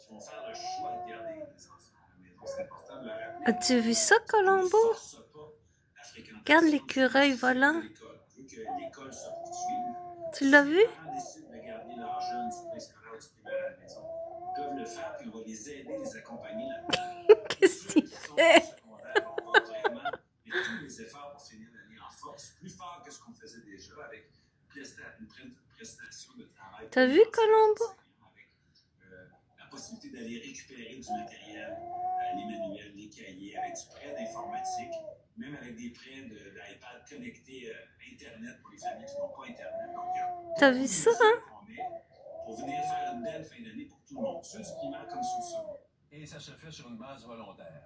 As-tu vu ça, Colombo? Regarde l'écureuil volant. Tu l'as vu? Qu'est-ce qu'il fait? T'as vu, Colombo? La possibilité d'aller récupérer du matériel, les manuels, les cahiers, avec du prêt d'informatique, même avec des prêts d'iPad connectés Internet pour les familles qui n'ont pas Internet. Donc, t'as vu ça, hein? Pour venir faire une belle fin d'année pour tout le monde, ceux du primaire comme ceux du secondaire. Et ça se fait sur une base volontaire.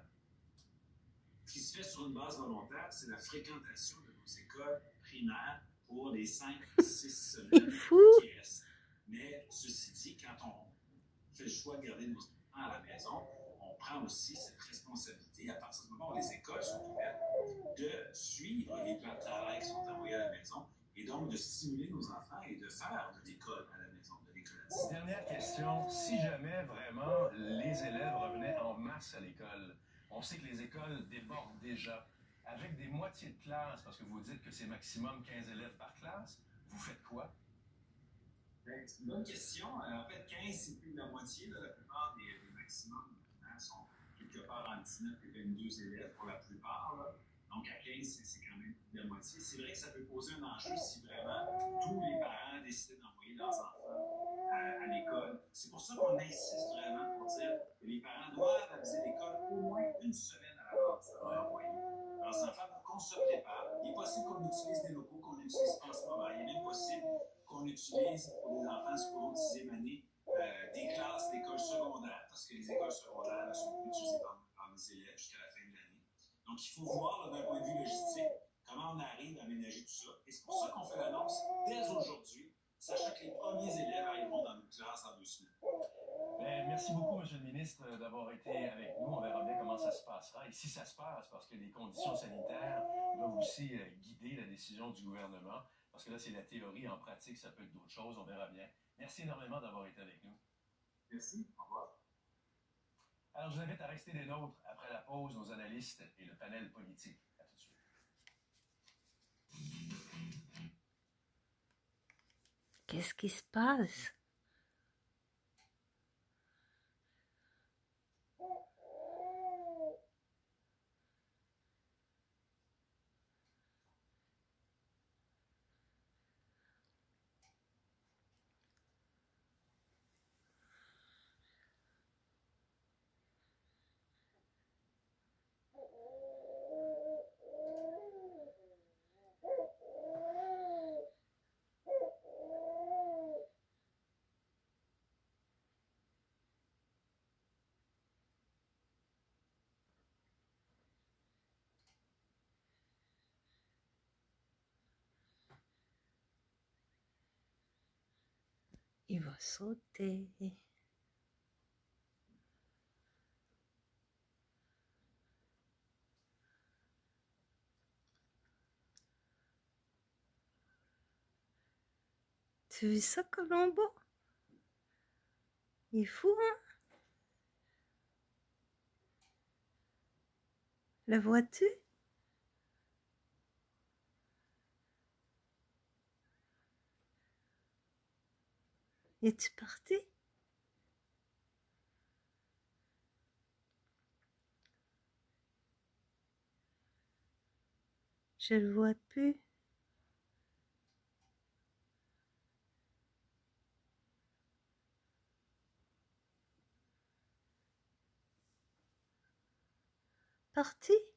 Ce qui se fait sur une base volontaire, c'est la fréquentation de nos écoles primaires pour les 5-6 semaines qui restent. Mais ceci dit, quand on fait le choix de garder nos enfants à la maison, on prend aussi cette responsabilité, à partir du moment où les écoles sont ouvertes, de suivre les plans de travail qui sont envoyés à la maison et donc de stimuler nos enfants et de faire de l'école à la maison, de l'école à distance. Dernière question, si jamais vraiment les élèves revenaient en masse à l'école, on sait que les écoles débordent déjà, avec des moitiés de classe, parce que vous dites que c'est maximum 15 élèves par classe, vous faites quoi? C'est une bonne question. En fait, 15, c'est plus de la moitié. Là. La plupart des maximums sont quelque part entre 19 et 22 élèves pour la plupart. Là. Donc, à 15, c'est quand même plus de la moitié. C'est vrai que ça peut poser un enjeu si vraiment tous les parents décident d'envoyer leurs enfants à l'école. C'est pour ça qu'on insiste vraiment pour dire que les parents doivent aviser l'école au moins une semaine à l'avance avant d'envoyer leurs enfants pour qu'on se prépare. Il est possible qu'on utilise des locaux qu'on n'utilise pas en ce moment. Il est même possible qu'on utilise pour les enfants secondaire 6e année des classes d'école secondaire, parce que les écoles secondaires ne sont plus utilisées par les élèves jusqu'à la fin de l'année. Donc, il faut voir d'un point de vue logistique comment on arrive à aménager tout ça. Et c'est pour ça qu'on fait l'annonce dès aujourd'hui, sachant que les premiers élèves arriveront dans nos classes dans 2 semaines. Bien, merci beaucoup, M. le ministre, d'avoir été avec nous. On verra bien comment ça se passera et si ça se passe, parce que les conditions sanitaires doivent aussi guider la décision du gouvernement. Parce que là, c'est la théorie. En pratique, ça peut être d'autres choses. On verra bien. Merci énormément d'avoir été avec nous. Merci. Au revoir. Alors, je vous invite à rester des nôtres. Après la pause, nos analystes et le panel politique. À tout de suite. Qu'est-ce qui se passe? Il va sauter. Tu vis ça, Colombo? Il est fou, hein? Le vois-tu? Es-tu parti? Je le vois plus. Parti?